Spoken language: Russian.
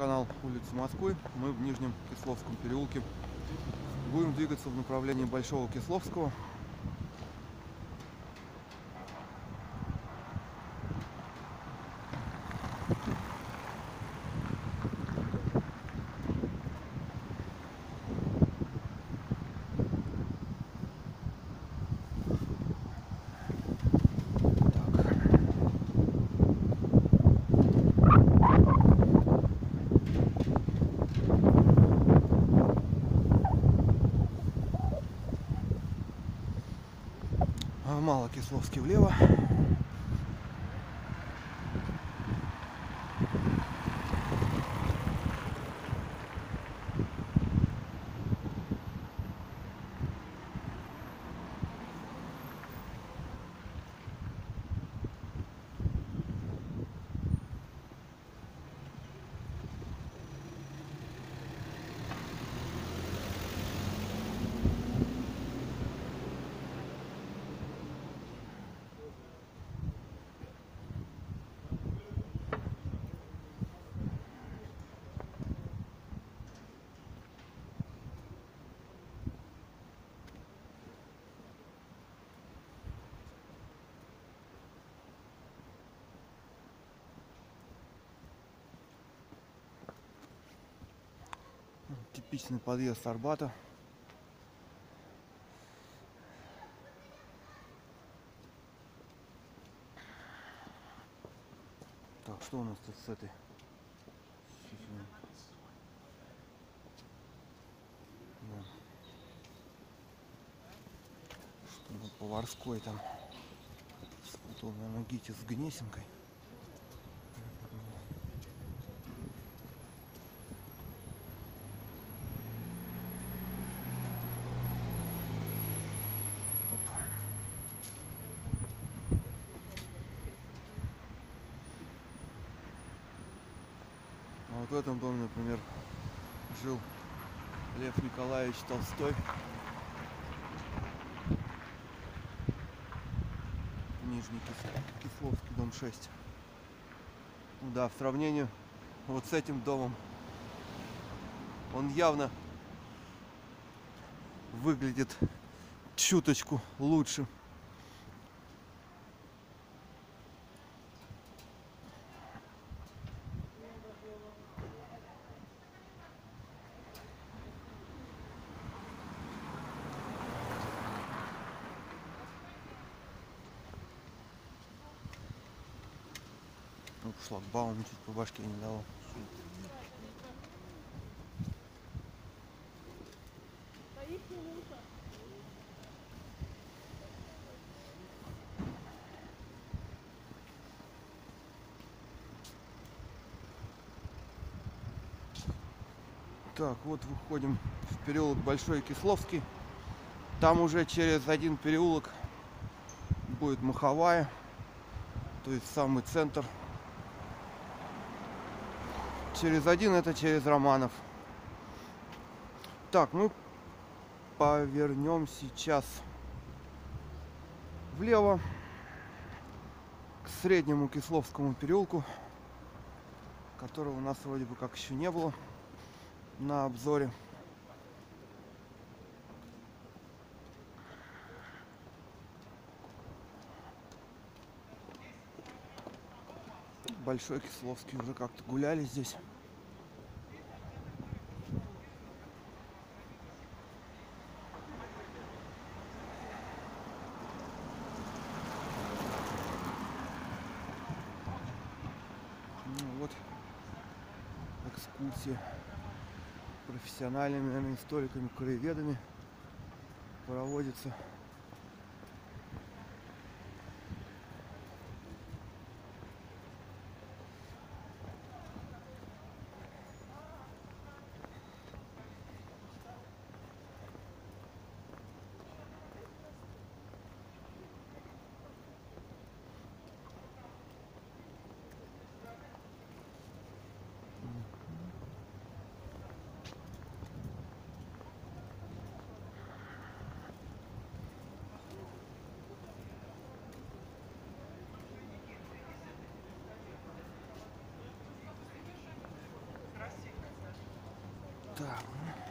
канал улицы Москвы. Мы в Нижнем Кисловском переулке. Будем двигаться в направлении Большого Кисловского. Малокисловский влево. Типичный подъезд Арбата. Так, что у нас тут с этой? Да. Что-то поварской там. Спутал, наверное, Гити с Гнесинкой. А вот в этом доме, например, жил Лев Николаевич Толстой. Нижний Кисловский, дом 6. Да, в сравнении вот с этим домом он явно выглядит чуточку лучше. Ну, шлагбаум чуть по башке не дало. Так, вот выходим в переулок Большой Кисловский. Там уже через один переулок будет Маховая, то есть самый центр. Через один это через Романов. Так, мы повернем сейчас влево к Среднему Кисловскому переулку, которого у нас вроде бы как еще не было на обзоре. Большой Кисловский уже как-то гуляли здесь. Ну, вот экскурсия профессиональными, наверное, историками, краеведами проводится. Так.